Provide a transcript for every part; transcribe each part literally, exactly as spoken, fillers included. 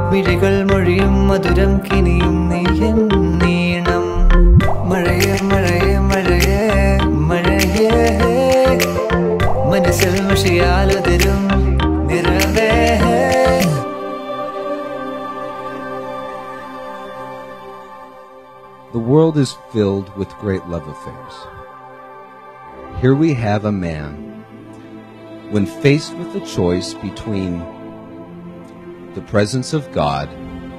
മിഴികൾ മൊഴിയും മധുരം കിനിയും നീയൻ നീണം. മഴയേ മഴയേ മഴയേ മഴയേ മനസ്സിൽ മഷിയാലതിരും നിറവേ. The world is filled with great love affairs. Here we have a man, when faced with a choice between the presence of God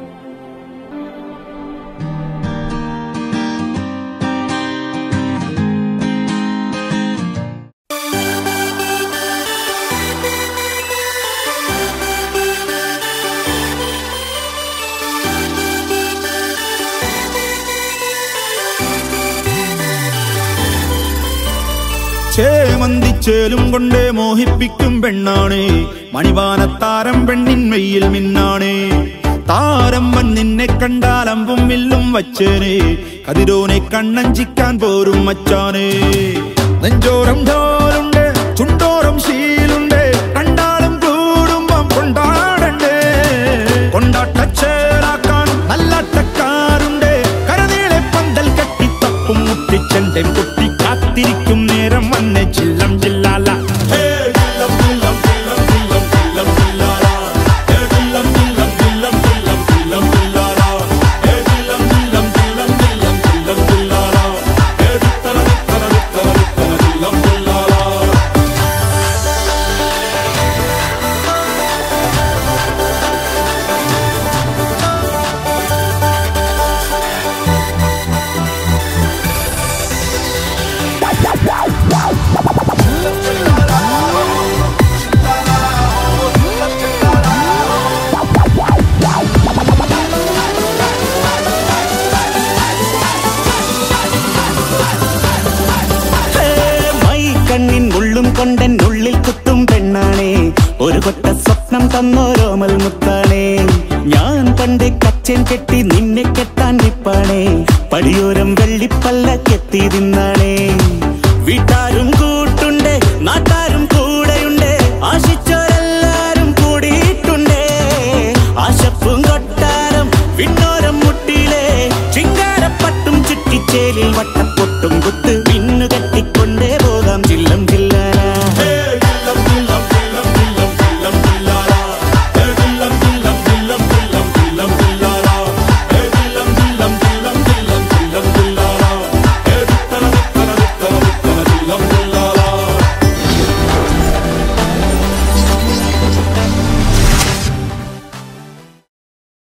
ചേമന്തിച്ചേലും കൊണ്ടേ മോഹിപ്പിക്കും പെണ്ണാണേ, മണിവാനത്താരം പെണ്ണിൻ മെയ്യിൽ മിന്നാണേ. താരം വൻ നിന്നെ കണ്ടാലമ്പും വില്ലും വച്ചേനെ, കതിരോനെ കണ്ണഞ്ചിക്കാൻ പോരും മച്ചാനേ. നെഞ്ചോരം ഢോലുണ്ട് ചുണ്ടോരം ശീലുണ്ട്, കണ്ടാലും കൂടുമ്പം കൊണ്ടാടണ്ടേ. കൊണ്ടാട്ടച്ചേലാക്കാൻ നല്ലാട്ടക്കാരുണ്ട്, കരനീളെ പന്തൽ കെട്ടി തപ്പും മുട്ടിച്ചെന്റെ കുട്ടി കാത്തിരിക്കും നേരം വന്നെ ചില്ലം ചില്ലാല. കൊണ്ടെന്നുള്ളിൽ കുത്തും പെണ്ണാണേ, ഒരു കൊട്ട സ്വപ്നം തന്നോരോമൽ മുത്താണേ. ഞാൻ പണ്ട് കച്ചൻ കെട്ടി നിന്നെ കെട്ടാൻ നിപ്പാണേ, പടിയോരം വെള്ളിപ്പല്ല കെത്തി തിന്നാണേ.